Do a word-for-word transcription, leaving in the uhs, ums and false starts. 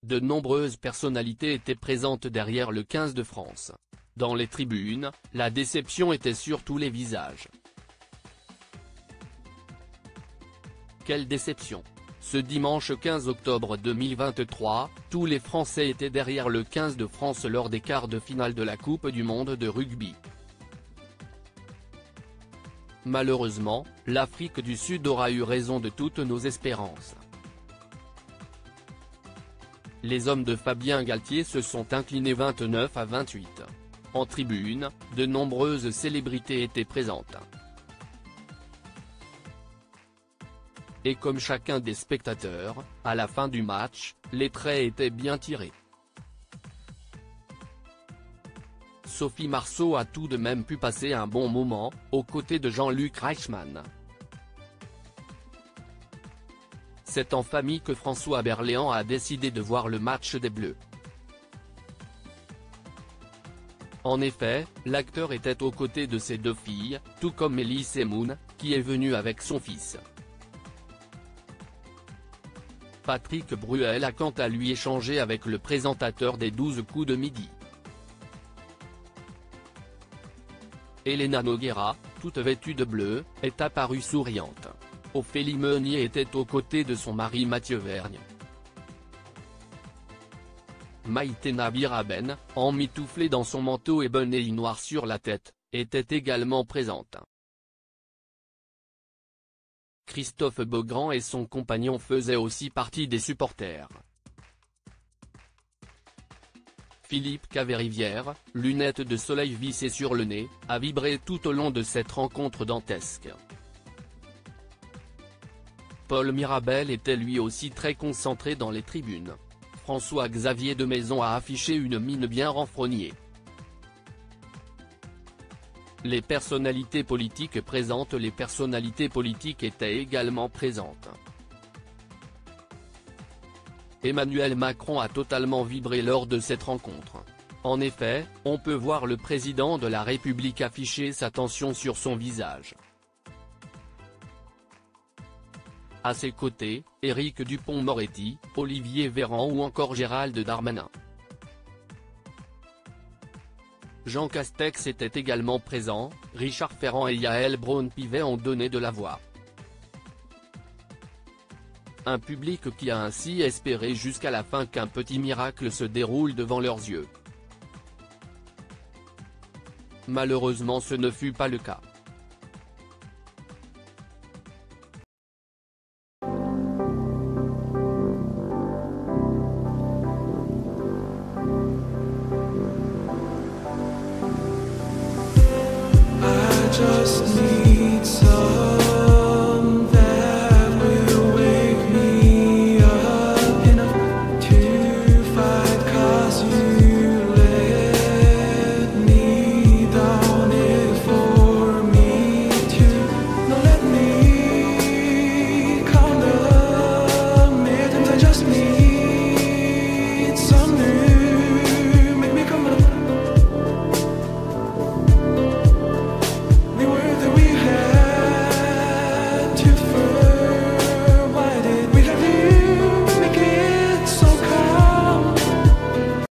de nombreuses personnalités étaient présentes derrière le quinze de France. Dans les tribunes, la déception était sur tous les visages. Quelle déception! Ce dimanche quinze octobre deux mille vingt-trois, tous les Français étaient derrière le quinze de France lors des quarts de finale de la Coupe du monde de rugby. Malheureusement, l'Afrique du Sud aura eu raison de toutes nos espérances. Les hommes de Fabien Galtier se sont inclinés vingt-neuf à vingt-huit. En tribune, de nombreuses célébrités étaient présentes. Et comme chacun des spectateurs, à la fin du match, les traits étaient bien tirés. Sophie Marceau a tout de même pu passer un bon moment, aux côtés de Jean-Luc Reichmann. C'est en famille que François Berléand a décidé de voir le match des Bleus. En effet, l'acteur était aux côtés de ses deux filles, tout comme Elise Moon, qui est venue avec son fils. Patrick Bruel a quant à lui échangé avec le présentateur des douze coups de midi. Elena Nogueira, toute vêtue de bleu, est apparue souriante. Ophélie Meunier était aux côtés de son mari Mathieu Vergne. Maïté Nabiraben, emmitouflée dans son manteau et bonnet noir sur la tête, était également présente. Christophe Beaugrand et son compagnon faisaient aussi partie des supporters. Philippe Caverivière, lunettes de soleil vissées sur le nez, a vibré tout au long de cette rencontre dantesque. Paul Mirabel était lui aussi très concentré dans les tribunes. François-Xavier de Maison a affiché une mine bien renfrognée. Les personnalités politiques présentes Les personnalités politiques étaient également présentes. Emmanuel Macron a totalement vibré lors de cette rencontre. En effet, on peut voir le président de la République afficher sa tension sur son visage. À ses côtés, Éric Dupond-Moretti, Olivier Véran ou encore Gérald Darmanin. Jean Castex était également présent, Richard Ferrand et Yael Braun-Pivet ont donné de la voix. Un public qui a ainsi espéré jusqu'à la fin qu'un petit miracle se déroule devant leurs yeux. Malheureusement ce ne fut pas le cas.